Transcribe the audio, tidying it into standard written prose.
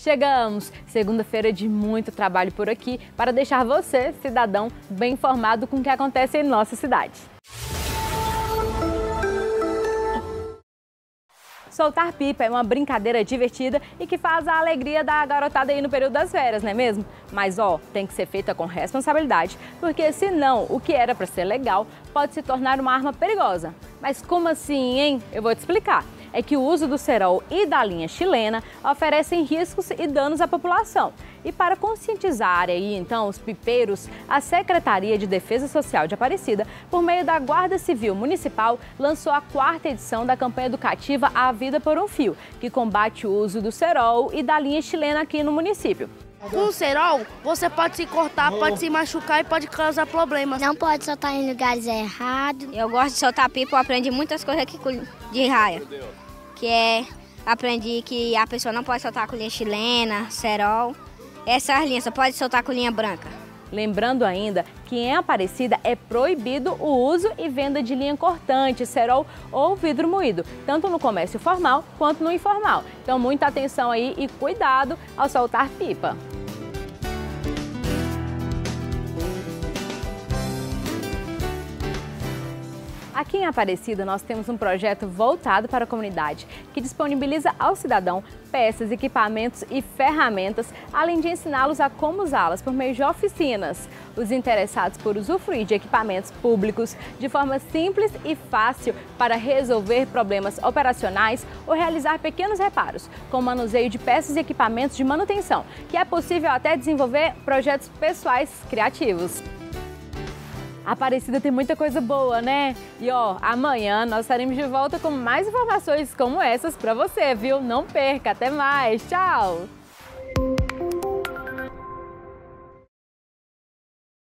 Chegamos! Segunda-feira de muito trabalho por aqui para deixar você, cidadão, bem informado com o que acontece em nossa cidade. Soltar pipa é uma brincadeira divertida e que faz a alegria da garotada aí no período das férias, não é mesmo? Mas tem que ser feita com responsabilidade, porque senão o que era para ser legal pode se tornar uma arma perigosa. Mas como assim, hein? Eu vou te explicar. É que o uso do cerol e da linha chilena oferecem riscos e danos à população. E para conscientizar aí, então, os pipeiros, a Secretaria de Defesa Social de Aparecida, por meio da Guarda Civil Municipal, lançou a 4ª edição da campanha educativa A Vida por um Fio, que combate o uso do cerol e da linha chilena aqui no município. Com o cerol, você pode se cortar, pode se machucar e pode causar problemas. Não pode soltar em lugares errados. Eu gosto de soltar pipa, eu aprendi muitas coisas aqui de raia. Aprendi que a pessoa não pode soltar com linha chilena, cerol. Essas linhas só pode soltar com linha branca. Lembrando ainda que em Aparecida é proibido o uso e venda de linha cortante, cerol ou vidro moído, tanto no comércio formal quanto no informal. Então muita atenção aí e cuidado ao soltar pipa. Aqui em Aparecida, nós temos um projeto voltado para a comunidade, que disponibiliza ao cidadão peças, equipamentos e ferramentas, além de ensiná-los a como usá-las por meio de oficinas. Os interessados por usufruir de equipamentos públicos de forma simples e fácil para resolver problemas operacionais ou realizar pequenos reparos, com manuseio de peças e equipamentos de manutenção, que é possível até desenvolver projetos pessoais criativos. Aparecida tem muita coisa boa, né? E amanhã nós estaremos de volta com mais informações como essas para você, viu? Não perca, até mais, tchau!